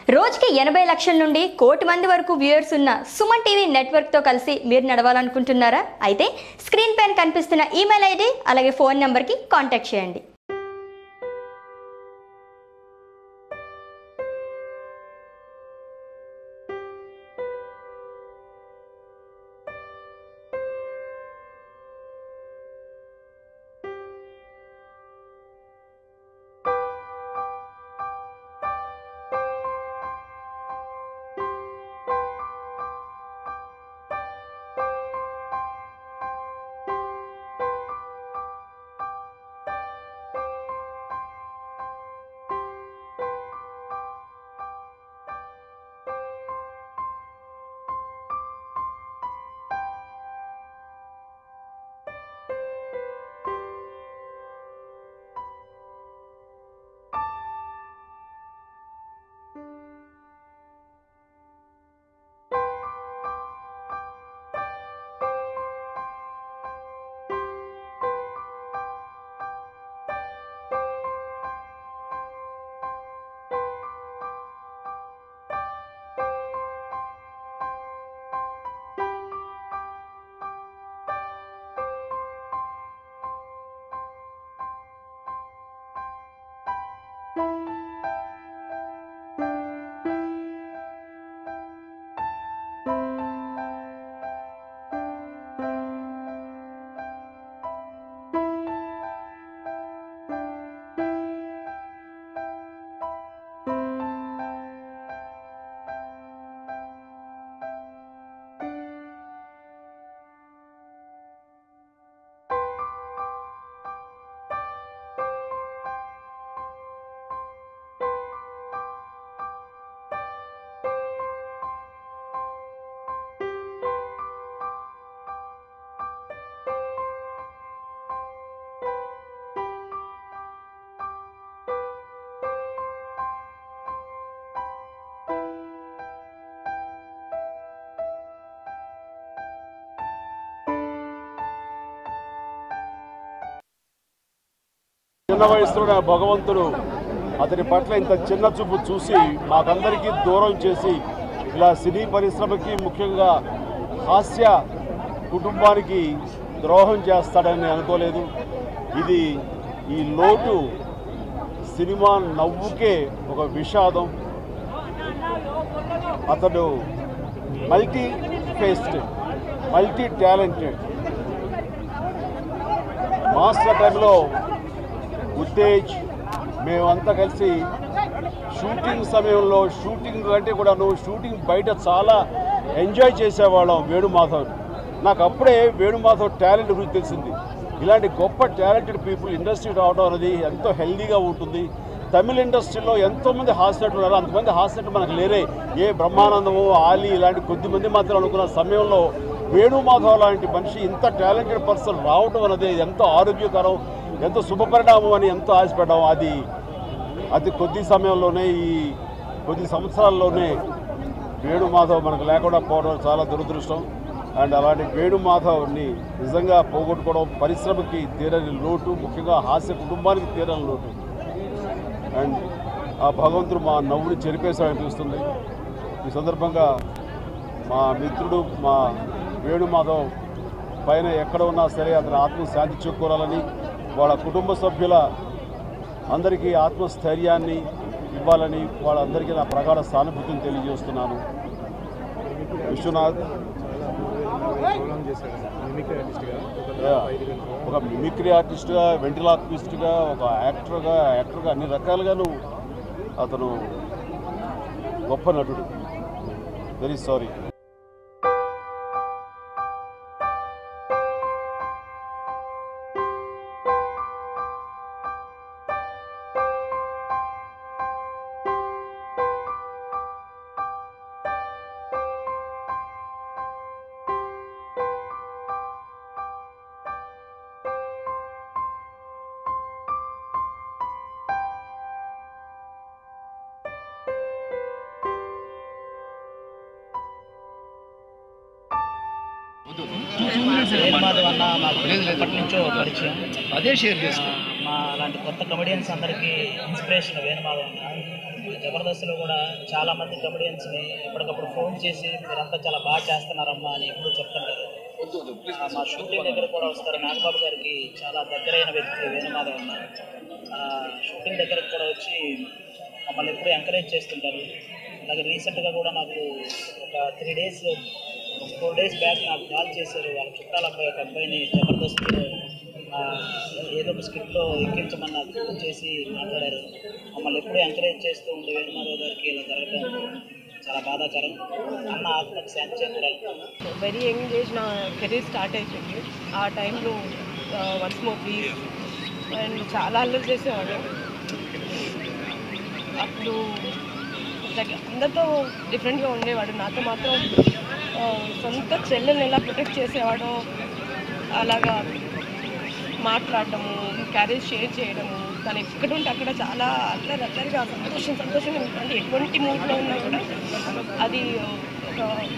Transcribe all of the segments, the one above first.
రోజుకి 80 లక్షల నుండి కోటి మంది వరకు వ్యూయర్స్ ఉన్న సుమన్ టీవీ నెట్వర్క్తో కలిసి మీరు నడవాలనుకుంటున్నారా? అయితే స్క్రీన్ పైన కనిపిస్తున్న ఈమెయిల్ ఐడి అలాగే ఫోన్ నెంబర్కి కాంటాక్ట్ చేయండి. చిన్న వయసులోనే భగవంతుడు అతని పట్ల ఇంత చిన్న చూపు చూసి మాకందరికీ దూరం చేసి ఇలా సినీ పరిశ్రమకి ముఖ్యంగా హాస్య కుటుంబానికి ద్రోహం చేస్తాడని అనుకోలేదు. ఈ లోటు సినిమా నవ్వుకే ఒక విషాదం. అతడు multi faced, multi talented. Master టైంలో ఉత్తేజ్ మేమంతా కలిసి షూటింగ్ సమయంలో షూటింగ్ అంటే కూడా షూటింగ్ బయట చాలా ఎంజాయ్ చేసేవాళ్ళం. వేణుమాధవ్ నాకు అప్పుడే వేణుమాధవ్ టాలెంట్ గురించి తెలిసింది. ఇలాంటి గొప్ప టాలెంటెడ్ పీపుల్ ఇండస్ట్రీ రావడం అనేది ఎంతో హెల్దీగా ఉంటుంది. తమిళ ఇండస్ట్రీలో ఎంతోమంది హాస్యనటులు ఉన్నారు, అంతమంది హాస్యనటులు మనకు లేరే. ఏ బ్రహ్మానందము, ఆలీ ఇలాంటి కొద్దిమంది మాత్రం అనుకున్న సమయంలో వేణుమాధవ్ లాంటి మనిషి ఇంత టాలెంటెడ్ పర్సన్ రావడం అనేది ఎంతో ఆరోగ్యకరం, ఎంతో శుభపరిణామం అని ఎంతో ఆశపడ్డాం. అది అతి కొద్ది సమయంలోనే, ఈ కొద్ది సంవత్సరాల్లోనే వేణుమాధవ్ మనకు లేకుండా పోవడం చాలా దురదృష్టం. అండ్ అలాంటి వేణుమాధవ్ని నిజంగా పోగొట్టుకోవడం పరిశ్రమకి తీరని లోటు, ముఖ్యంగా హాస్య కుటుంబానికి తీరని లోటు. అండ్ ఆ భగవంతుడు మా నవ్వుని చెరిపేశాడనిపిస్తుంది. ఈ సందర్భంగా మా మిత్రుడు మా వేణుమాధవ్ పైన ఎక్కడ ఉన్నా సరే అతని ఆత్మ శాంతి చేకూరాలని, వాళ్ళ కుటుంబ సభ్యుల అందరికీ ఆత్మస్థైర్యాన్ని ఇవ్వాలని వాళ్ళందరికీ నా ప్రగాఢ సానుభూతిని తెలియజేస్తున్నాను. విశ్వనాథ్ ఒక మిమిక్రీ ఆర్టిస్ట్గా, వెంట్రిలాక్విస్ట్గా, ఒక యాక్టర్గా అన్ని రకాలుగాను అతను గొప్ప నటుడు. Very sorry. వేణుమాధవ్ అన్న మాకు ఎప్పటి నుంచో పరిచయం. అదే షేర్ చేస్తాం. మా అలాంటి కొత్త కమెడియన్స్ అందరికీ ఇన్స్పిరేషన్ వేణుమాధవ్ అన్న. జబర్దస్త్లో కూడా చాలామంది కమెడియన్స్ని ఎప్పటికప్పుడు ఫోన్ చేసి మీరంతా చాలా బాగా చేస్తున్నారమ్మా అని ఎప్పుడు చెప్తుంటారు. మా షూటింగ్ దగ్గర కూడా వస్తారు. నాగబాబు గారికి చాలా దగ్గరైన వ్యక్తి వేణుమాధవ్ అన్న. షూటింగ్ దగ్గరకు కూడా వచ్చి మమ్మల్ని ఎప్పుడు ఎంకరేజ్ చేస్తుంటారు. అలాగే రీసెంట్గా కూడా నాకు ఒక 4 days బ్యాక్ నాకు కాల్ చేశారు. వాళ్ళ చుట్టాల అబ్బాయి ఒక అబ్బాయిని జబర్దస్త్లో ఏదో ఒక స్క్రిప్ట్లో ఎక్కించమని నాకు ఫోన్ చేసి మాట్లాడారు. మమ్మల్ని ఎప్పుడూ ఎంకరేజ్ చేస్తూ ఉండే వేణుమాధవ్ గారికి ఇలా జరగడం చాలా బాధాకరం. అన్న ఆత్మకు శాంతి చేకూరాలి. వెరీ యంగ్ ఏజ్ నా కెరీర్ స్టార్ట్ అయిపోయింది. ఆ టైంలో వన్స్ మోర్ ప్లీజ్ అండ్ చాలా అల్లరి చేసేవాడు. అప్పుడు అందరితో డిఫరెంట్గా ఉండేవాడు. నాతో మాత్రం సొంత చెల్లెల్ని ఎలా ప్రొటెక్ట్ చేసేవాడో అలాగా మాట్లాడటము, క్యారేజ్ షేర్ చేయడము, తను ఎక్కడుంటే అక్కడ చాలా అల్లరిగా సంతోషంగా అంటే ఎటువంటి మూడ్లో ఉన్నా కూడా అది ఒక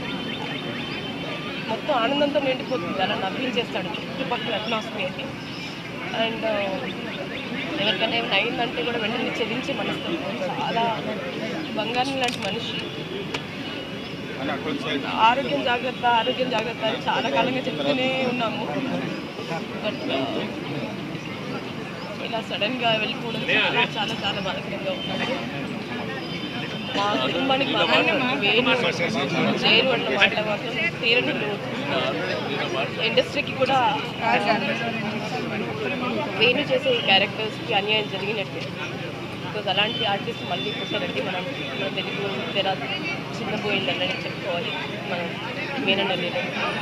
మొత్తం ఆనందంతో నిండిపోతుంది. అలా నవ్వించేస్తాడు చుట్టుపక్కల అట్మాస్ఫియర్ని. అండ్ ఎవరికైనా ఏమైనా అయిందంటే కూడా వెంటనే చెల్లించి మనసు చాలా బంగారం లాంటి మనిషి. ఆరోగ్యం జాగ్రత్త అని చాలా కాలంగా చెప్తూనే ఉన్నాము. బట్ ఇలా సడన్గా వెళ్ళిపోవడం చాలా చాలా బాధకరంగా ఉంటుంది. మా కుటుంబానికి చేరు అన్న మాట మాత్రం తీరని లోటు. ఇండస్ట్రీకి కూడా వేణు చేసే క్యారెక్టర్స్కి అన్యాయం జరిగినట్టు. బికాజ్ అలాంటి ఆర్టిస్ట్ మళ్ళీ పుట్టారంటే మన తెలుగు తెర చిన్నపోయిందని చెప్పుకోవాలి. మనం మీనన్న లేదు.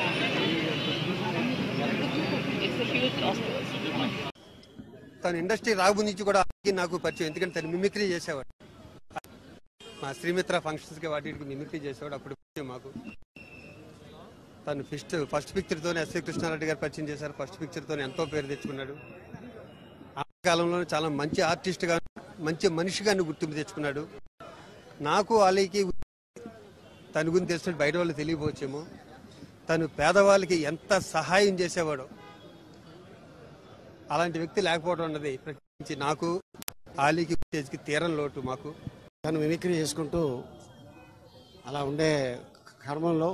It's huge loss. తను ఇండస్ట్రీ రాబు నుంచి కూడా నాకు పరిచయం. ఎందుకంటే తను మిమిక్రీ చేసేవాడు. మా శ్రీమిత్ర ఫంక్షన్స్కి వాటికి మిమిక్రీ చేసేవాడు. అప్పుడు మాకు తను ఫస్ట్ పిక్చర్తోనే ఎస్వి కృష్ణారెడ్డి గారు పరిచయం చేశారు. ఫస్ట్ పిక్చర్తోనే ఎంతో పేరు తెచ్చుకున్నాడు. ఆ కాలంలోనే చాలా మంచి ఆర్టిస్ట్గా, మంచి మనిషిగా గుర్తింపు తెచ్చుకున్నాడు. నాకు అలీకి తన గురించి తెలిసినట్టు బయట వాళ్ళు తెలియపోవచ్చేమో. తను పేదవాళ్ళకి ఎంత సహాయం చేసేవాడో. అలాంటి వ్యక్తి లేకపోవడం అన్నది ప్రత్యేకించి నాకు ఆలీకి స్టేజ్కి తీరం లోటు. మాకు తను మిమిక్రీ చేసుకుంటూ అలా ఉండే క్రమంలో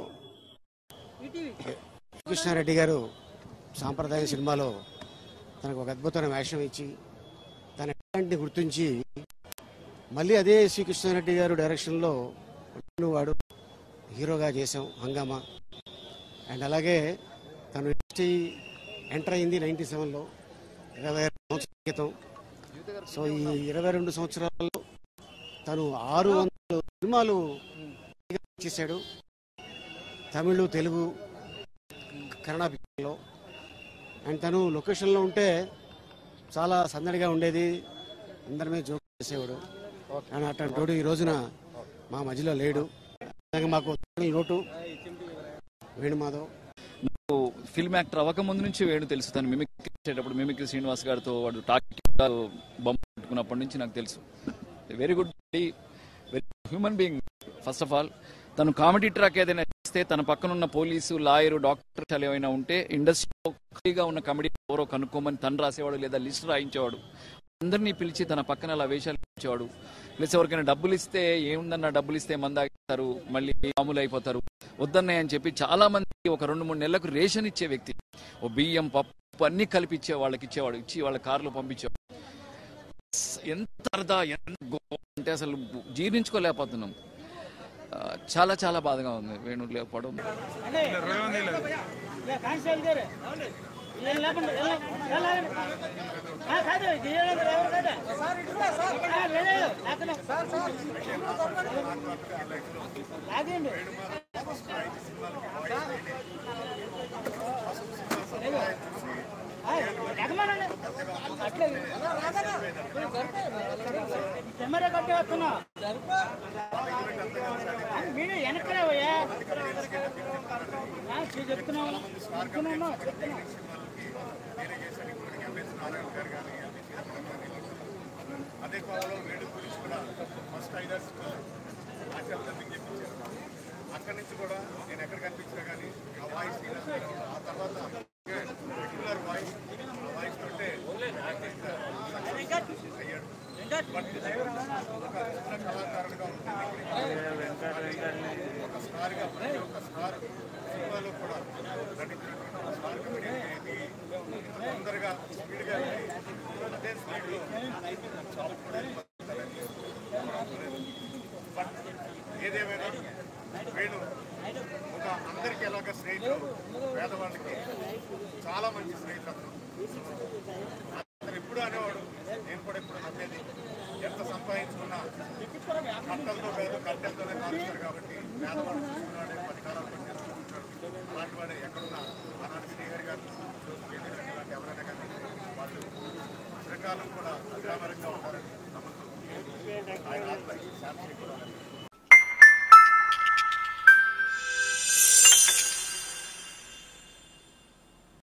కృష్ణారెడ్డి గారు సాంప్రదాయ సినిమాలో తనకు ఒక అద్భుతమైన వేషం ఇచ్చి తన టాలెంట్ని గుర్తించి మళ్ళీ అదే శ్రీకృష్ణారెడ్డి గారు డైరెక్షన్లో వాడు హీరోగా చేసాం హంగామా. అండ్ అలాగే తను ఇండస్ట్రీ ఎంటర్ అయింది 97లో, 22 సంవత్సరాల క్రితం. సో ఈ 22 సంవత్సరాల్లో తను 600 సినిమాలు చేశాడు. తమిళ్, తెలుగు, కన్నడ పిక్చర్లో. అండ్ తను లొకేషన్లో ఉంటే చాలా సందడిగా ఉండేది. అందరి మీద జోక్ చేసేవాడు. అండ్ అట్లాంటి ఈ రోజున మా మధ్యలో లేడు. మాకు లోటు వేణుమాధవ్. నాకు ఫిల్మ్ యాక్టర్ అవ్వకముందు నుంచి వేణు తెలుసు. తను మిమిక్రీ చేసేటప్పుడు మిమిక్రీ శ్రీనివాస్ గారితో వాడు బొమ్మ పెట్టుకున్నప్పటి నుంచి నాకు తెలుసు. Very good, very human being. First of all తను కామెడీ ట్రాక్ ఏదైనా చేస్తే తన పక్కన ఉన్న పోలీసు, లాయరు, డాక్టర్ ఏమైనా ఉంటే ఇండస్ట్రీగా ఉన్న కామెడీ ఎవరో కనుక్కోమని తను రాసేవాడు, లేదా లిస్ట్ రాయించేవాడు. అందరినీ పిలిచి తన పక్కన అలా వేషాలు ఇచ్చేవాడు. ప్లస్ ఎవరికైనా డబ్బులు ఇస్తే ఏముందన్న డబ్బులు ఇస్తే మందాగిస్తారు, మళ్ళీ మామూలు అయిపోతారు, వద్దన్నాయి అని చెప్పి చాలా మంది ఒక 2-3 నెలలకు రేషన్ ఇచ్చే వ్యక్తి. ఓ బియ్యం, పప్పు అన్ని కలిపి వాళ్ళకి ఇచ్చేవాడు. ఇచ్చి వాళ్ళ కార్లో పంపించేవాడు. ఎంత అర్థా, ఎంత అంటే అసలు జీర్ణించుకోలేకపోతున్నాం. చాలా చాలా బాధగా ఉంది వేణు లేకపోవడం. కెమెరా కట్టి వస్తున్నా వీడియో వెనక్కలేవయ్యా చెప్తున్నావు. అదే కోవలో వేణు గురించి కూడా ఫస్ట్ 5 ఆచరణకి చెప్పించారు. అక్కడి నుంచి కూడా నేను ఎక్కడ కనిపించినా కానీ ఆ వాయిస్ ఆ తర్వాత రెగ్యులర్ వాయిస్, ఆ వాయిస్ తోటే అయ్యాడు. బట్ ఒక చిన్న కళాకారుడిగా ఉంటుంది ఒక స్టార్గా ప్రతి ఒక్క స్టార్ సినిమాలో కూడా నటించినటువంటి స్టార్ కమెడియన్ అనేది తొందరగా స్పీడ్గా అదే స్పీడ్లో బట్ ఏదేమైనా వేణు ఒక అందరికీ ఎలాగ స్నేహితులు పేదవాళ్ళకి చాలా మంచి స్నేహితులు అతను ఎప్పుడు అనేవాడు, నేను కూడా ఎప్పుడు నమ్మేది, ఎంత సంపాదించుకున్నా కట్టలతో కట్టెలతోనే కాలుస్తారు కాబట్టి పేదవాడు చూసుకున్నాడే 10 కాలాలు పనిచేసుకుంటున్నాడు. అలాంటి వాడే ఎక్కడున్నా ఆనాడు శ్రీహరి గారు ఇలాంటి ఎవరైనా కానీ వాళ్ళు చిరకాలం కూడా అగ్రామరంగా ఉంటారని నమ్ముతూ ఆయన ఆత్మకి శాంతి కూడా